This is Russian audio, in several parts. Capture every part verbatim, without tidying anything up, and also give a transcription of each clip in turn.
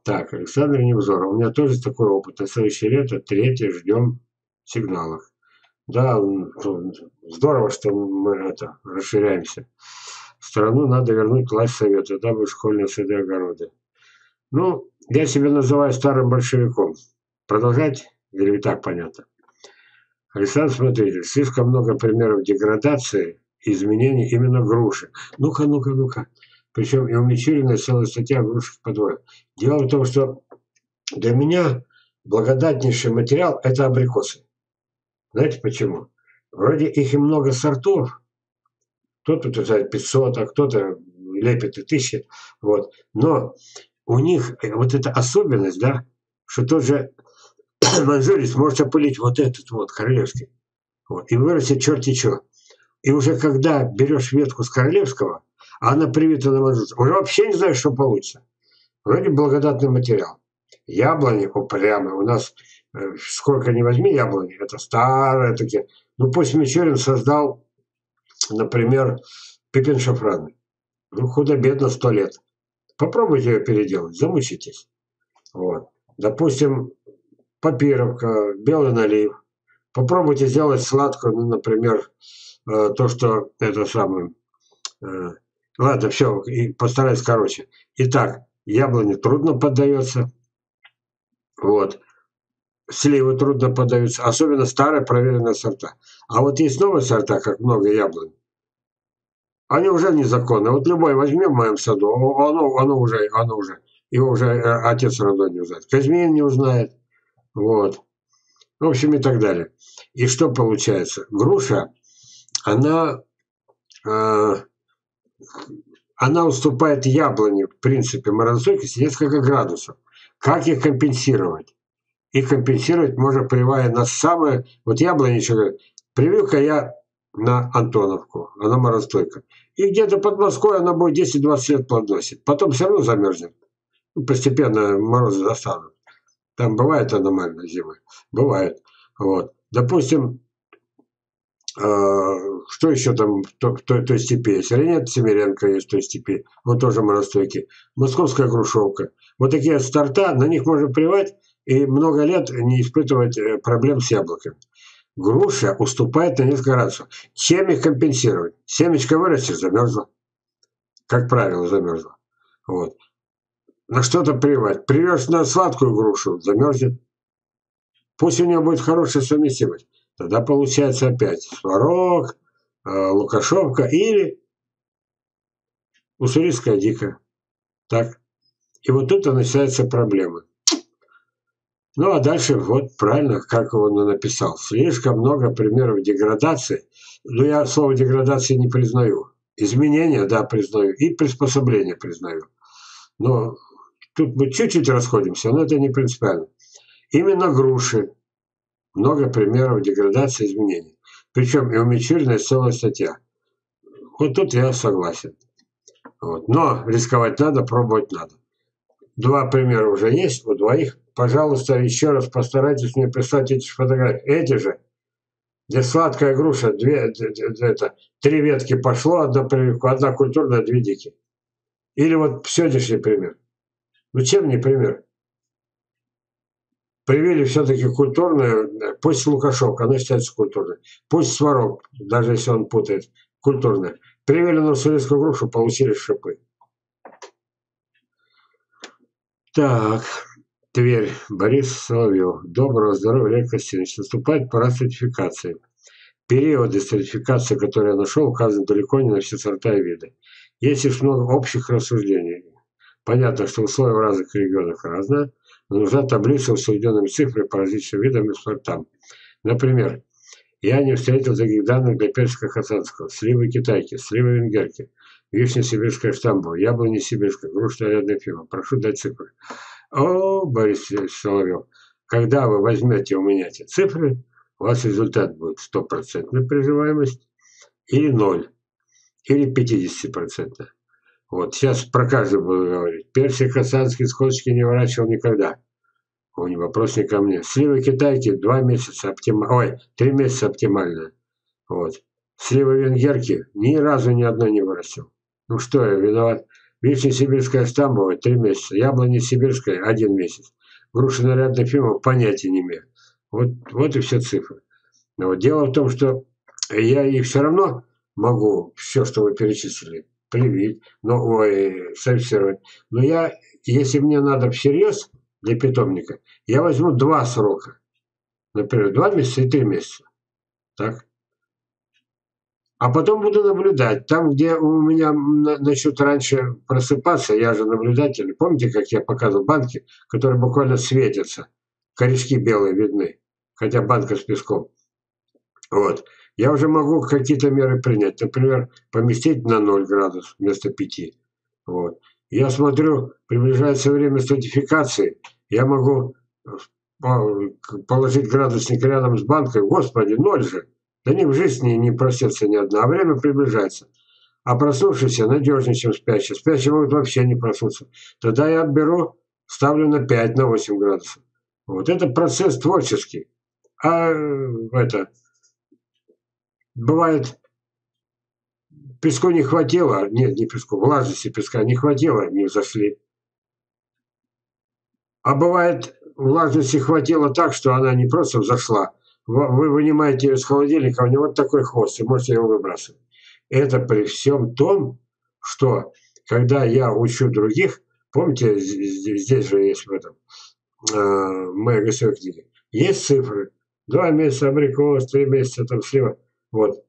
Так, Александр Невзоров. У меня тоже такой опыт. На следующее лето, третье, ждем сигналов. Да, здорово, что мы это расширяемся. Страну надо вернуть власть совета, дабы школьные сады, огороды. Ну, я себя называю старым большевиком. Продолжать? Или и так понятно? Александр, смотрите, слишком много примеров деградации и изменений именно груши. Ну-ка, ну-ка, ну-ка. Причем и у Мичурина целая статья о грушах по двое. Дело в том, что для меня благодатнейший материал – это абрикосы. Знаете почему? Вроде их и много сортов. Кто-то утверждает пятьсот, а кто-то лепит и тысячи. Вот. Но у них вот эта особенность, да, что тот же манжурис может опылить вот этот вот королевский. Вот, и вырастет черти что. И уже когда берешь ветку с королевского, а она привита на манжурис, уже вообще не знаешь, что получится. Вроде благодатный материал. Яблони упрямые. У нас э, сколько ни возьми яблони, это старые такие. Ну пусть Мичурин создал, например, пепен шафранный. Ну худо-бедно сто лет. Попробуйте ее переделать, замучитесь. Вот. Допустим, папировка, белый налив. Попробуйте сделать сладкую, ну, например, э, то, что это самое. Э, ладно, все, и постараюсь короче. Итак, яблони трудно поддается. Вот. Сливы трудно поддаются, особенно старые проверенные сорта. А вот есть новые сорта, как много яблонь. Они уже незаконны. Вот любой возьмем в моем саду, оно, оно уже, оно уже, его уже э, отец родной не узнает. Казьмин не узнает. Вот. В общем, и так далее. И что получается? Груша, она, э, она уступает яблоне, в принципе, морозостойкости несколько градусов. Как их компенсировать? Их компенсировать можно, прививая на самое... Вот яблоничек, привил-ка я на Антоновку, она морозостойка. И где-то под Москвой она будет десять-двадцать лет плодоносить. Потом все равно замерзнет. Ну, постепенно морозы застанут. Там бывает аномально зимы. Бывает. Вот. Допустим, э, что еще там в той, в той, той степи есть? Ренет Семеренко есть в той степи. Он тоже морозостойкий. Московская грушевка. Вот такие сорта, на них можно прививать и много лет не испытывать проблем с яблоками. Груша уступает на несколько градусов. Чем их компенсировать? Семечко вырастет, замерзла. Как правило, замерзла. Вот. На что-то прививать. Привез на сладкую грушу, замерзнет. Пусть у нее будет хорошая совместимость. Тогда получается опять сварог, э, лукашовка или уссурийская дикая. Так. И вот тут и начинаются проблемы. Ну, а дальше, вот правильно, как он написал. Слишком много примеров деградации. Но я слово деградации не признаю. Изменения, да, признаю. И приспособления признаю. Но тут мы чуть-чуть расходимся, но это не принципиально. Именно груши. Много примеров деградации и изменений. Причем и у Мичурина есть целая статья. Вот тут я согласен. Вот. Но рисковать надо, пробовать надо. Два примера уже есть, у двоих. Пожалуйста, еще раз постарайтесь мне прислать эти фотографии. Эти же, где сладкая груша, две, это, три ветки пошло, одна прививка, одна культурная, две дикие. Или вот сегодняшний пример. Ну чем не пример? Привили все-таки культурную, пусть лукашовка, она считается культурной. Пусть сварог, даже если он путает, культурная. Привили на уссурийскую грушу, получили шипы. Так, Тверь, Борис Соловьев. Доброго здоровья, Олег Костянович. Наступает пора сертификации. Периоды сертификации, которые я нашел, указаны далеко не на все сорта и виды. Есть лишь много общих рассуждений. Понятно, что условия в разных регионах разные, но нужна таблица с уведенными цифрами по различным видам и сортам. Например, я не встретил таких данных для персика хасанского, сливы китайки, сливы венгерки, вишня сибирская штамбова, яблони сибирская, груша нарядная фирма. Прошу дать цифры. О, Борис Соловьев, когда вы возьмете у меня эти цифры, у вас результат будет стопроцентная приживаемость или ноль, или пятьдесят процентов. Вот, сейчас про каждый буду говорить. Персик хасанский с косточки не выращивал никогда. О, не вопрос не ко мне. Сливы китайки два месяца оптимально. Ой, три месяца оптимально. Вот. Сливы венгерки ни разу ни одной не вырастил. Ну что я виноват? Вишня сибирская стамбовая три месяца, яблоня сибирская один месяц, груша нарядная Ефимова понятия не имею. Вот, вот и все цифры. Но вот дело в том, что я их все равно могу, все, что вы перечислили, привить, но, ой, сорсировать. Но я, если мне надо всерьез для питомника, я возьму два срока. Например, два месяца и три месяца. Так? А потом буду наблюдать. Там, где у меня начнут раньше просыпаться, я же наблюдатель. Помните, как я показывал банки, которые буквально светятся? Корешки белые видны, хотя банка с песком. Вот. Я уже могу какие-то меры принять. Например, поместить на ноль градусов вместо пяти. Вот. Я смотрю, приближается время стратификации, я могу положить градусник рядом с банкой. Господи, ноль же. Да не, в жизни не просится ни одна, а время приближается. А проснувшийся надежнее, чем спящий. Спящие могут вообще не проснуться. Тогда я беру, ставлю на пять, на восемь градусов. Вот это процесс творческий. А это бывает, песку не хватило, нет, не песку, влажности песка не хватило, не взошли. А бывает, влажности хватило так, что она не просто взошла. Вы вынимаете ее из холодильника, у него вот такой хвост, и можете его выбрасывать. Это при всем том, что когда я учу других, помните, здесь же есть в этом, э, в моей гостевой книге, есть цифры. Два месяца абрикос, три месяца там слева. Вот.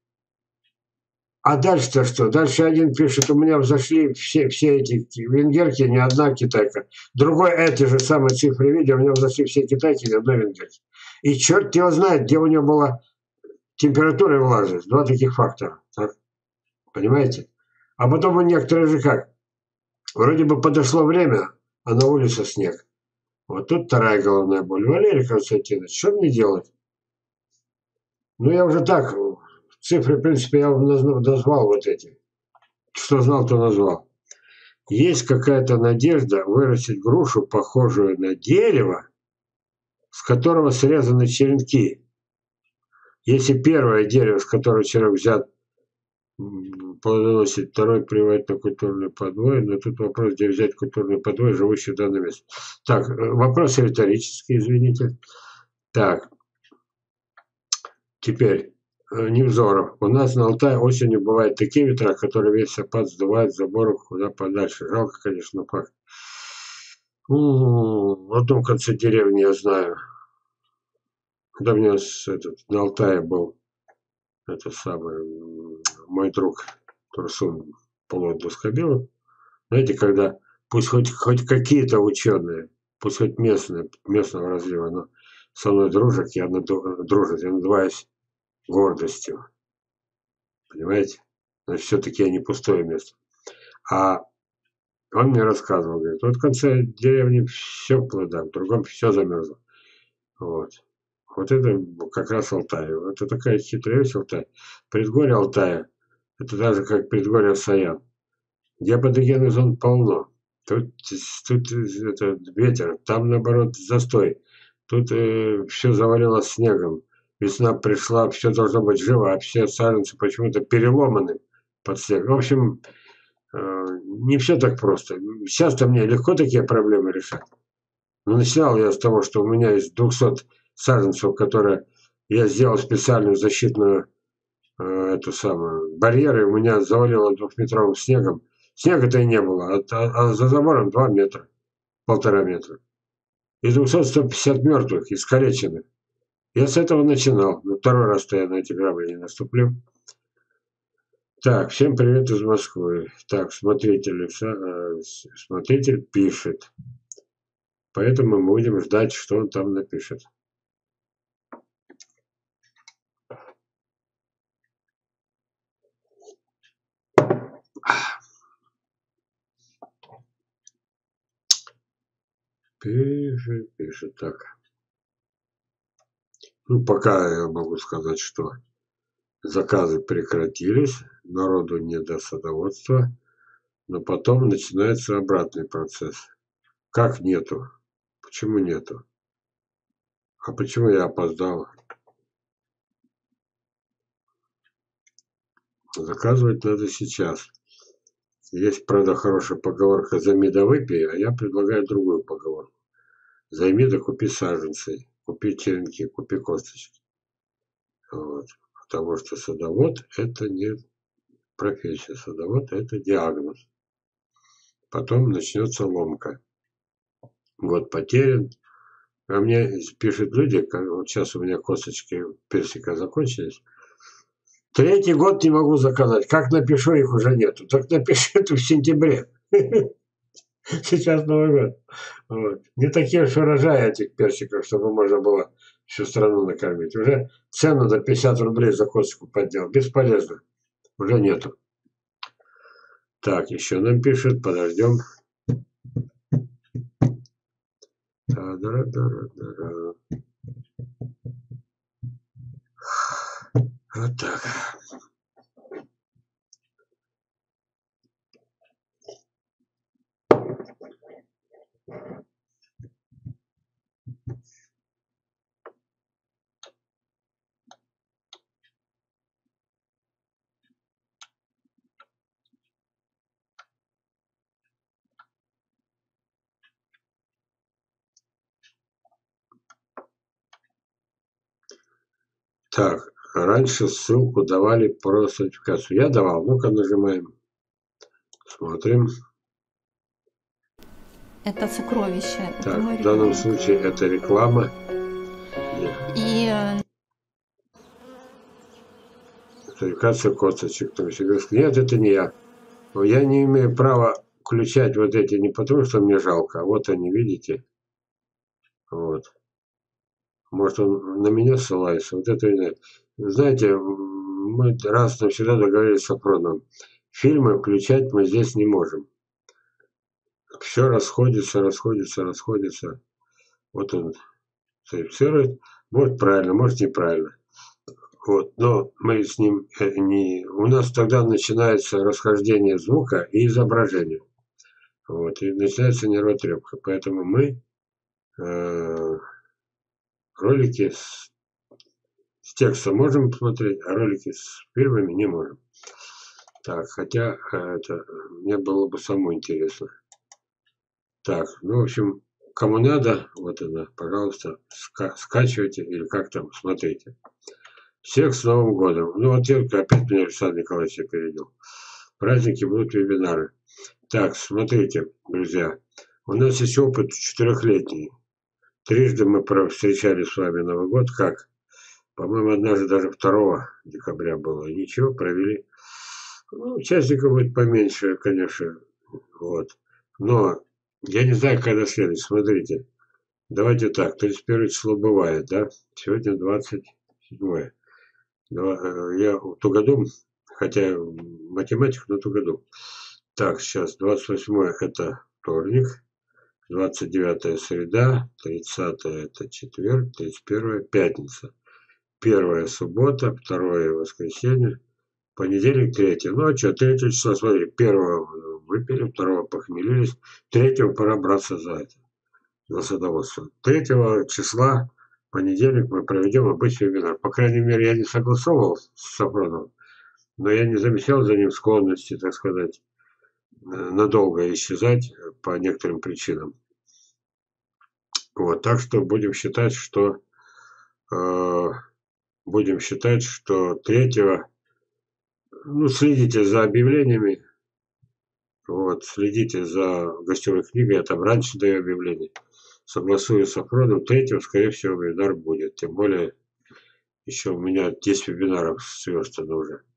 А дальше-то что? Дальше один пишет, у меня взошли все, все эти венгерки, ни одна китайка. Другой эти же самые цифры видео, у меня взошли все китайки, ни одной венгерки. И черт его знает, где у него была температура и влажность. Два таких фактора. Так? Понимаете? А потом у некоторых же как? Вроде бы подошло время, а на улице снег. Вот тут вторая головная боль. Валерий Константинович, что мне делать? Ну, я уже так, цифры, в принципе, я вам назвал вот эти. Что знал, то назвал. Есть какая-то надежда вырастить грушу, похожую на дерево, с которого срезаны черенки. Если первое дерево, с которого черенок взят, плодоносит, второй приводит на культурный подвой, но тут вопрос, где взять культурный подвой, живущий в данном месте. Так, вопрос риторический, извините. Так, теперь Невзоров. У нас на Алтае осенью бывают такие ветра, которые весь опад сдувают за бором куда подальше. Жалко, конечно, но факт. В одном конце деревни я знаю. Когда у меня этот, на Алтае был это самый мой друг Турсун Полот Доскобилов. Знаете, когда пусть хоть, хоть какие-то ученые, пусть хоть местные, местного разлива, но со мной дружат, я дружат, я надуваюсь гордостью. Понимаете? Значит, все-таки я не пустое место. А он мне рассказывал, говорит, вот в конце деревни все в плодах, в другом все замерзло. Вот. Вот это как раз Алтай. Это такая хитрая вещь Алтай. Предгорье Алтая, это даже как предгорье Саян. Геопатогенных зон полно. Тут, тут это ветер, там наоборот застой. Тут э, все завалило снегом. Весна пришла, все должно быть живо, а все саженцы почему-то переломаны под снег. В общем, э, не все так просто. Сейчас-то мне легко такие проблемы решать. Но начинал я с того, что у меня из двухсот саженцев, которые я сделал специальную защитную э, эту самую барьеры, у меня завалило двухметровым снегом. Снега-то и не было, а, а, а за забором два метра, полтора метра. Из двухсот сто пятьдесят мертвых, искалеченных. Я с этого начинал. Но второй раз-то я на эти грабли не наступлю. Так, всем привет из Москвы. Так, смотритель, э, смотритель пишет. Поэтому мы будем ждать, что он там напишет. Пишет, пишет. Так. Ну, пока я могу сказать, что заказы прекратились, народу не до садоводства, но потом начинается обратный процесс. Как нету? Почему нету? А почему я опоздал? Заказывать надо сейчас. Есть, правда, хорошая поговорка «займи да выпей», а я предлагаю другую поговорку. Займи да купи саженцы, купи черенки, купи косточки. Вот. Потому что садовод – это не профессия, садовод – это диагноз. Потом начнется ломка. Год потерян. А мне пишут люди, вот сейчас у меня косточки персика закончились, третий год не могу заказать. Как напишу, их уже нету. Так напиши это в сентябре. Сейчас Новый год. Вот. Не такие уж урожаи этих персиков, чтобы можно было всю страну накормить. Уже цену до пятьдесят рублей за косточку поднял. Бесполезно. Уже нету. Так, еще нам пишут, подождем. Та-да-да-да-да. Вот так. Так, раньше ссылку давали про сертификацию. Я давал. Ну-ка нажимаем. Смотрим. Это сокровище. Так, это в данном случае это реклама. И Сертификация косточек. Нет, это не я. Я не имею права включать вот эти не потому, что мне жалко. А вот они, видите? Вот. Может, он на меня ссылается. Вот это нет. Знаете, мы раз навсегда договорились с Сафроновым. Фильмы включать мы здесь не можем. Все расходится, расходится, расходится. Вот он сертифицирует. Может правильно, может неправильно. Вот, но мы с ним не... У нас тогда начинается расхождение звука и изображения. Вот, и начинается нервотрепка. Поэтому мы э, ролики с, с текстом можем посмотреть, а ролики с фильмами не можем. Так, хотя это мне было бы самому интересно. Так, ну, в общем, кому надо, вот она, пожалуйста, ска скачивайте или как там, смотрите. Всех с Новым годом. Ну, вот только опять меня Александр Николаевич опередил. Праздники будут вебинары. Так, смотрите, друзья. У нас есть опыт четырехлетний. Трижды мы встречали с вами Новый год. Как? По-моему, однажды даже второго декабря было. Ничего, провели. Ну, участников будет поменьше, конечно. Вот. Но я не знаю, когда следует. Смотрите. Давайте так. тридцать первое число бывает, да? Сегодня двадцать седьмое. Я тугодум, хотя математик, но тугодум. Так, сейчас двадцать восьмое это вторник, двадцать девятое среда, тридцатое это четверг, тридцать первое пятница, первое суббота, второе воскресенье, понедельник, третье. Ну а что, третье число, смотри, первого выпили, второго похмелились, третьего пора браться за это, за садоводство. Третьего числа понедельник мы проведем обычный вебинар. По крайней мере, я не согласовывал с Сафроновым, но я не замечал за ним склонности, так сказать, надолго исчезать по некоторым причинам. Вот, так что будем считать, что э, будем считать, что третьего, ну, следите за объявлениями, вот, следите за гостевой книгой, я там раньше даю объявление. Согласую с Сафроном, третьего, скорее всего, вебинар будет. Тем более, еще у меня десять вебинаров сверстано уже.